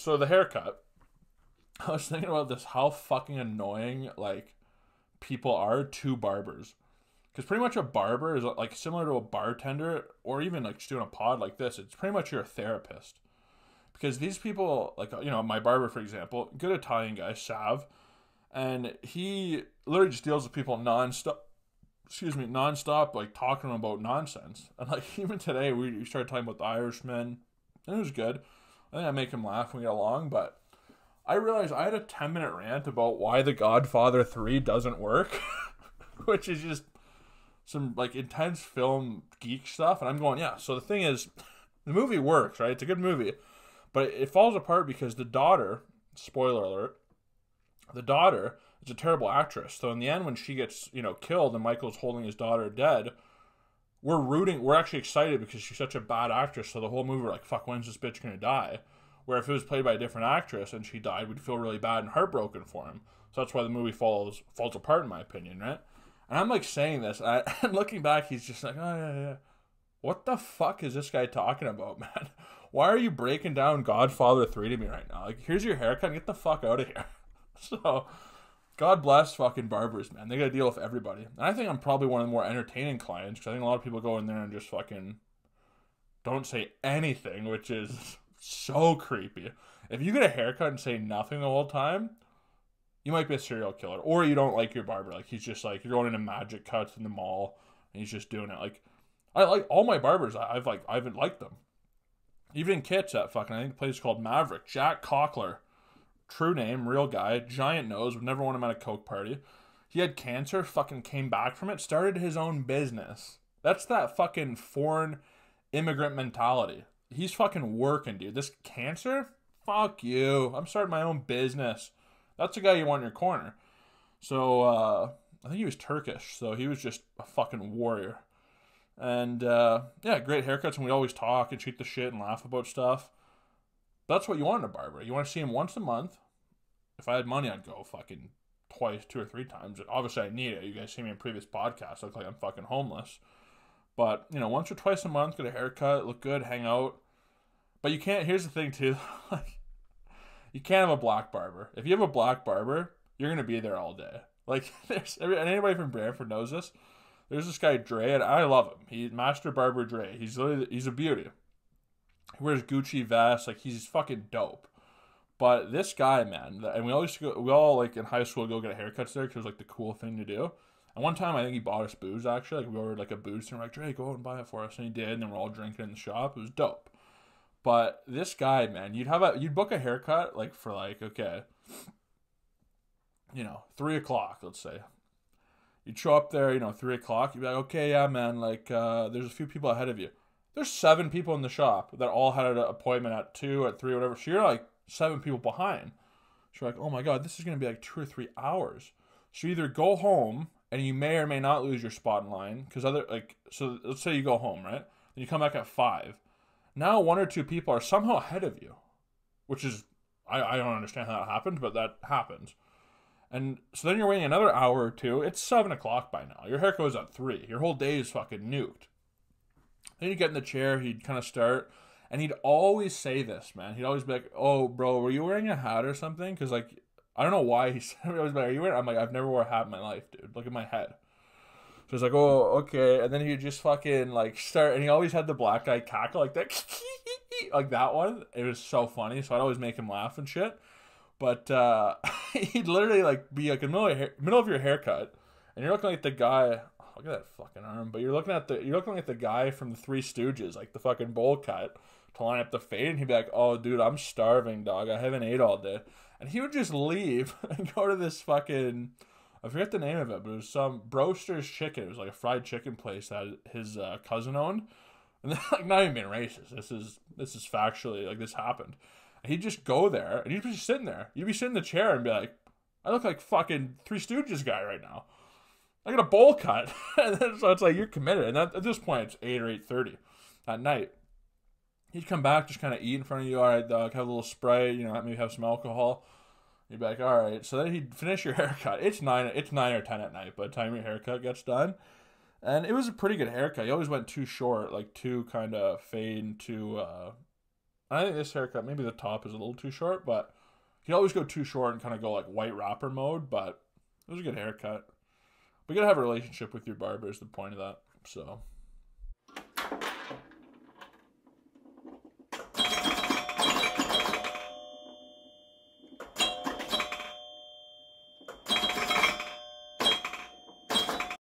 So the haircut, I was thinking about this, how fucking annoying, like, people are to barbers. Because pretty much a barber is, like, similar to a bartender, or even, like, just doing a pod like this. It's pretty much your therapist. Because these people, like, my barber, for example, good Italian guy, Sav, and he literally just deals with people nonstop. Excuse me, nonstop, like, talking about nonsense. And, like, even today, we started talking about the Irishman, and it was good. I think I make him laugh when we get along, but I realized I had a 10-minute rant about why The Godfather 3 doesn't work, which is just some, like, intense film geek stuff. And I'm going, yeah, so the thing is, the movie works, right? It's a good movie, but it falls apart because the daughter, spoiler alert, the daughter is a terrible actress. So in the end, when she gets, killed and Michael's holding his daughter dead, we're actually excited because she's such a bad actress. So the whole movie, we're like, fuck, when's this bitch gonna die? Where if it was played by a different actress and she died, we'd feel really bad and heartbroken for him. So that's why the movie falls apart, in my opinion, right? And I'm like saying this, and looking back, he's just like, oh yeah, yeah. What the fuck is this guy talking about, man? Why are you breaking down Godfather 3 to me right now? Like, here's your haircut, get the fuck out of here. So, God bless fucking barbers, man. They gotta deal with everybody. And I think I'm probably one of the more entertaining clients, because I think a lot of people go in there and just fucking don't say anything, which is so creepy. If you get a haircut and say nothing the whole time, you might be a serial killer. Or you don't like your barber. Like, he's just like, you're going into Magic Cuts in the mall, and he's just doing it. Like, I like all my barbers. I've liked them. Even in Kits at fucking, I think the place is called Maverick. Jack Cockler. True name, real guy, giant nose, would never want him at a Coke party. He had cancer, fucking came back from it, started his own business. That's that fucking foreign immigrant mentality. He's fucking working, dude. This cancer? Fuck you. I'm starting my own business. That's the guy you want in your corner. So, I think he was Turkish, so he was just a fucking warrior. And, yeah, great haircuts, and we always talk and shoot the shit and laugh about stuff. That's what you want in a barber. You want to see him once a month. If I had money, I'd go fucking twice, 2 or 3 times. Obviously, I need it. You guys see me in previous podcasts. I look like I'm fucking homeless. But, once or twice a month, get a haircut, look good, hang out. But you can't, here's the thing, too. Like, you can't have a black barber. If you have a black barber, you're going to be there all day. Like, and anybody from Brantford knows this. There's this guy, Dre, and I love him. He's Master Barber Dre. He's a beauty. He wears Gucci vests. Like, he's fucking dope. But this guy, man, and we all, like, in high school, go get haircuts there because it was, like, the cool thing to do. And one time, I think he bought us booze, actually. Like, we ordered, like, a booze, and we're like, Dre, go out and buy it for us. And he did, and then we're all drinking in the shop. It was dope. But this guy, man, you'd book a haircut, like, for, like, okay, 3 o'clock, let's say. You'd show up there, 3 o'clock. You'd be like, okay, yeah, man, like, there's a few people ahead of you. There's 7 people in the shop that all had an appointment at 2, at 3, whatever. So you're, like, 7 people behind. So you're like, oh, my God, this is going to be, like, 2 or 3 hours. So you either go home, and you may or may not lose your spot in line. Because so let's say you go home, right? Then you come back at 5. Now 1 or 2 people are somehow ahead of you. Which is, I don't understand how that happened, but that happens. And so then you're waiting another hour or 2. It's 7 o'clock by now. Your haircut was at 3. Your whole day is fucking nuked. Then you get in the chair. He'd kind of start. And he'd always say this, man. He'd always be like, oh, bro, were you wearing a hat or something? Because, like, I don't know why he said it. I was like, are you wearing? I'm like, I've never wore a hat in my life, dude. Look at my head. So he's like, oh, okay. And then he'd just fucking, like, start. And he always had the black guy cackle like that. Like that one. It was so funny. So I'd always make him laugh and shit. But he'd literally, like, be, like, in the middle of your haircut. And you're looking like the guy. Oh, look at that fucking arm. But you're looking like the guy from the Three Stooges. Like, the fucking bowl cut. To line up the fade, and he'd be like, oh, dude, I'm starving, dog. I haven't ate all day. And he would just leave and go to this fucking, I forget the name of it, but it was some Broster's Chicken. It was like a fried chicken place that his cousin owned. And then, like, not even being racist. This is factually, like, this happened. And he'd just go there, and he'd be just sitting there. You'd be sitting in the chair and be like, I look like fucking Three Stooges guy right now. I got a bowl cut. And then, so it's like, you're committed. And at this point, it's 8 or 8:30 at night. He'd come back, just kind of eat in front of you. All right, dog, have a little Sprite, maybe have some alcohol. You'd be like, all right. So then he'd finish your haircut. It's 9 or 10 at night by the time your haircut gets done. And it was a pretty good haircut. He always went too short, like too kind of fade, too, I think this haircut, maybe the top is a little too short, but you always go too short and kind of go like white rapper mode. But it was a good haircut. But you gotta have a relationship with your barber is the point of that. So